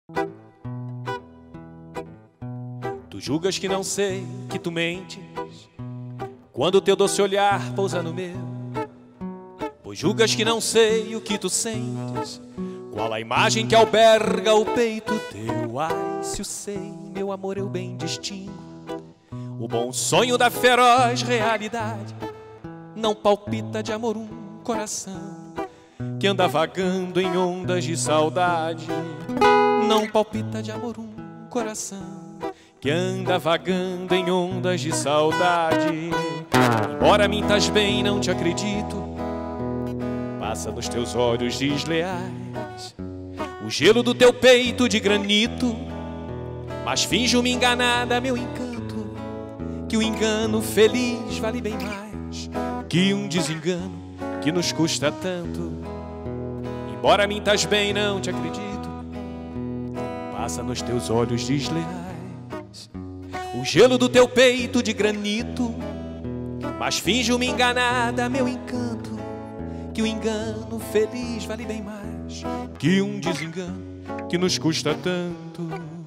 Tu julgas que não sei, que tu mentes, quando teu doce olhar pousa no meu. Pois julgas que não sei o que tu sentes, qual a imagem que alberga o peito teu. Ai, se o sei, meu amor, eu bem distingo o bom sonho da feroz realidade. Não palpita de amor um coração que anda vagando em ondas de saudade. Não palpita de amor um coração que anda vagando em ondas de saudade. Embora mintas bem, não te acredito, passa nos teus olhos desleais o gelo do teu peito de granito. Mas finjo-me enganada, meu encanto, que o engano feliz vale bem mais que um desengano que nos custa tanto. Embora mintas bem, não te acredito, passa nos teus olhos desleais o gelo do teu peito de granito. Mas finjo-me enganada, meu encanto, que o engano feliz vale bem mais que um desengano que nos custa tanto.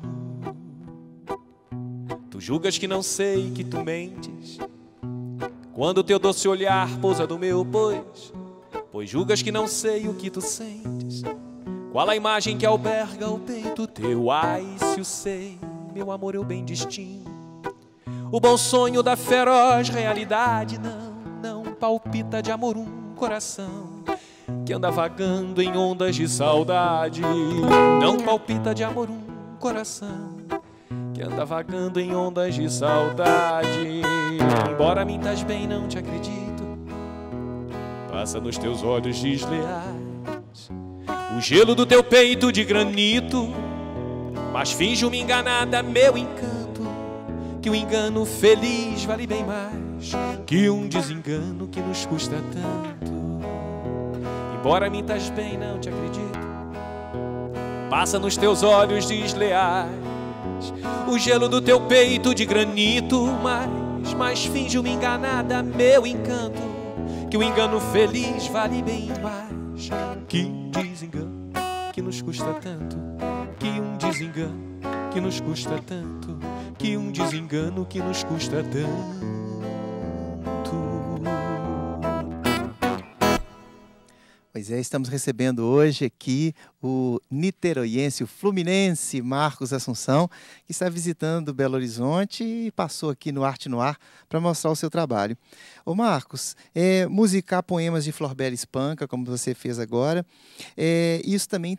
Tu julgas que não sei, que tu mentes, quando teu doce olhar pousa no meu. Pois julgas que não sei o que tu sentes, qual a imagem que alberga o peito teu. Ai, se o sei, meu amor, eu bem distingo o bom sonho da feroz realidade. Não palpita de amor um coração que anda vagando em ondas de saudade. Não palpita de amor um coração que anda vagando em ondas de saudade. Embora mintas bem, não te acredito, passa nos teus olhos desleais o gelo do teu peito de granito. Mas finjo-me enganada, meu encanto, que o engano feliz vale bem mais que um desengano que nos custa tanto. Embora mintas bem, não te acredito, passa nos teus olhos desleais o gelo do teu peito de granito. Mas finjo-me enganada, meu encanto, que o engano feliz vale bem mais que um desengano que nos custa tanto. Que um desengano que nos custa tanto. Que um desengano que nos custa tanto. Pois é, estamos recebendo hoje aqui o niteroiense, o fluminense Marcos Assunção, que está visitando Belo Horizonte e passou aqui no Arte no Ar para mostrar o seu trabalho. Ô Marcos, musicar poemas de Florbela Espanca, como você fez agora, isso também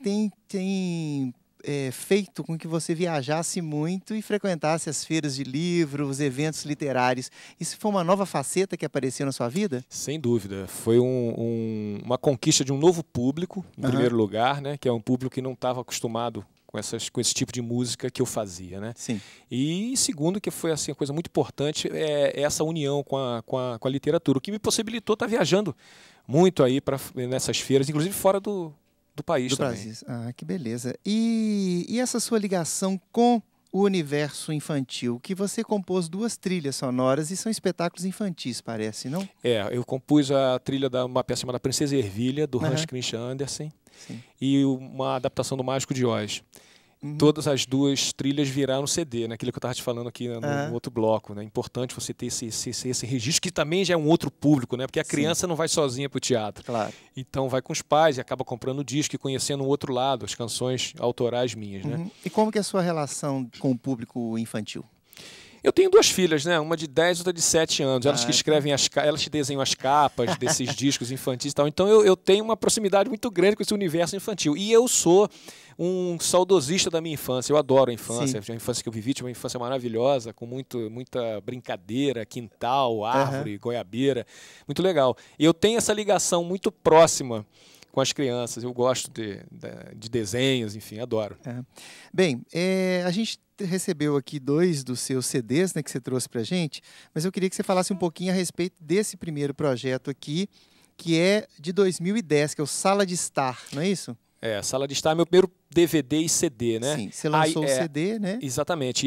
tem feito com que você viajasse muito e frequentasse as feiras de livro, os eventos literários. Isso foi uma nova faceta que apareceu na sua vida? Sem dúvida. Foi uma conquista de um novo público, em primeiro lugar, né? Que é um público que não estava acostumado com esse tipo de música que eu fazia, né? Sim. E segundo, que foi assim, uma coisa muito importante, é essa união com a literatura, o que me possibilitou estar viajando muito aí nessas feiras, inclusive fora do país também. Brasil. Ah, que beleza. E essa sua ligação com o universo infantil, que você compôs 2 trilhas sonoras e são espetáculos infantis, parece, não? Eu compus a trilha de uma peça chamada Princesa Ervilha, do Hans Christian Andersen. Sim. E uma adaptação do Mágico de Oz. Todas as 2 trilhas viraram CD, né? Aquilo que eu estava te falando aqui no outro bloco, né? Importante você ter esse registro, que também já é um outro público, né? Porque a criança não vai sozinha para o teatro. Claro. Então vai com os pais e acaba comprando o disco e conhecendo o outro lado, as canções autorais minhas, né? E como que é a sua relação com o público infantil? Eu tenho 2 filhas, né? Uma de 10 e outra de 7 anos. Elas que escrevem elas que desenham as capas desses discos infantis e tal. Então eu tenho uma proximidade muito grande com esse universo infantil. E eu sou um saudosista da minha infância. Eu adoro a infância. A infância que eu vivi tinha uma infância maravilhosa, com muita brincadeira, quintal, árvore, goiabeira. Muito legal. E eu tenho essa ligação muito próxima com as crianças. Eu gosto de desenhos, enfim, adoro. Bem, a gente recebeu aqui 2 dos seus CDs, né, que você trouxe para a gente, mas eu queria que você falasse um pouquinho a respeito desse primeiro projeto aqui, que é de 2010, que é o Sala de Estar, não é isso? Sala de Estar é meu primeiro DVD e CD, né? Sim, você lançou o CD, né? Exatamente. E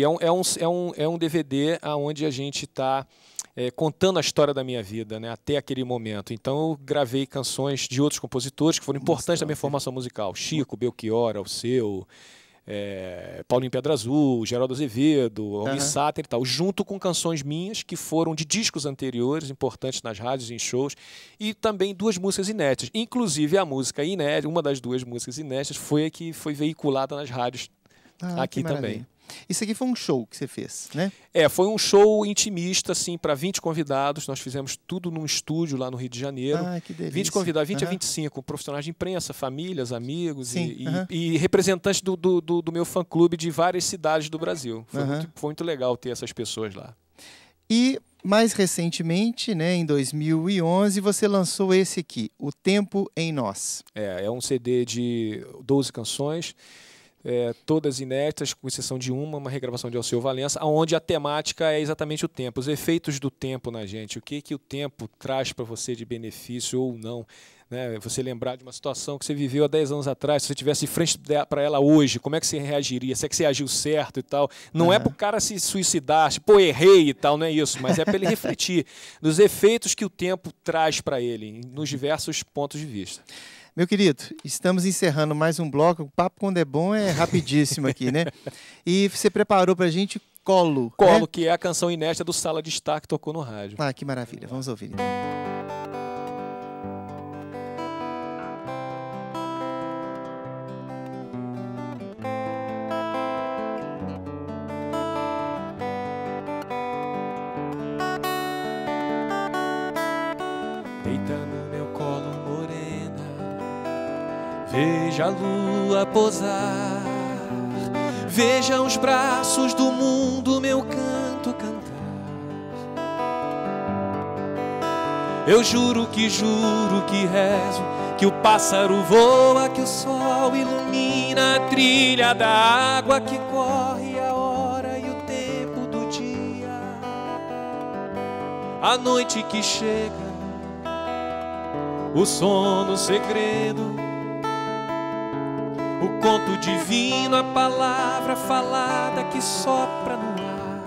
é um DVD onde a gente está contando a história da minha vida, né, até aquele momento. Então eu gravei canções de outros compositores que foram importantes na minha formação musical. Chico, Belchior, Alceu, Paulinho Pedra Azul, Geraldo Azevedo, Almir Sater e tal, junto com canções minhas que foram de discos anteriores, importantes nas rádios e em shows, e também 2 músicas inéditas. Inclusive a música inédita, uma das 2 músicas inéditas foi a que foi veiculada nas rádios aqui também. Isso aqui foi um show que você fez, né? Foi um show intimista, assim, para 20 convidados. Nós fizemos tudo num estúdio lá no Rio de Janeiro. Que delícia. 20 convidados, 20 a 25, profissionais de imprensa, famílias, amigos e representantes do meu fã-clube de várias cidades do Brasil. Foi muito legal ter essas pessoas lá. E mais recentemente, né, em 2011, você lançou esse aqui, O Tempo em Nós. É um CD de 12 canções. Todas inéditas, com exceção de uma regravação de Alceu Valença, onde a temática é exatamente o tempo, os efeitos do tempo na gente, o que o tempo traz para você de benefício ou não. Né? Você lembrar de uma situação que você viveu há 10 anos atrás, se você tivesse frente para ela hoje, como é que você reagiria? Se é que você agiu certo e tal. Não é para o cara se suicidar, tipo, errei e tal, não é isso, mas é para ele refletir nos efeitos que o tempo traz para ele, nos diversos pontos de vista. Meu querido, estamos encerrando mais um bloco. O Papo Quando é Bom é rapidíssimo aqui, né? E você preparou pra gente Colo. Colo, né? que é a canção inédita do Sala de Estar que tocou no rádio. Que maravilha. Vamos ouvir então. Deita no meu colo, morena, veja a lua posar, veja os braços do mundo meu canto cantar. Eu juro que rezo, que o pássaro voa, que o sol ilumina a trilha da água que corre, a hora e o tempo do dia, a noite que chega, o sono segredo, o conto divino, a palavra falada que sopra no ar.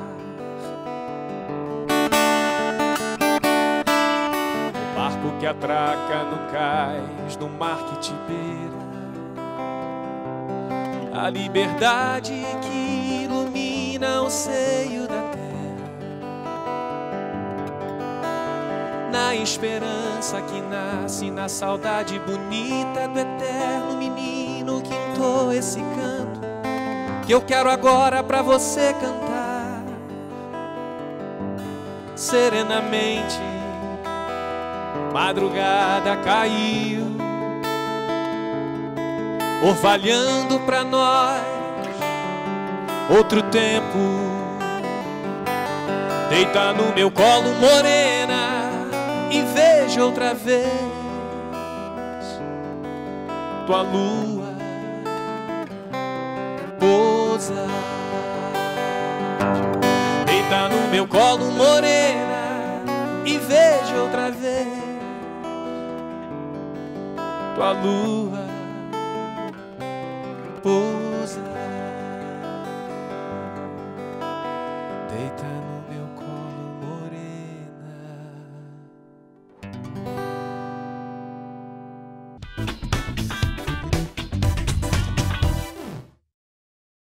O barco que atraca no cais, no mar que te beira, a liberdade que ilumina o seio da terra. Na esperança que nasce na saudade bonita do eterno menino que entoa esse canto que eu quero agora pra você cantar serenamente. Madrugada caiu, orvalhando pra nós outro tempo. Deita no meu colo, morena, e veja outra vez tua lua pousar. Deita no meu colo, morena, e veja outra vez tua lua pousar. Deita no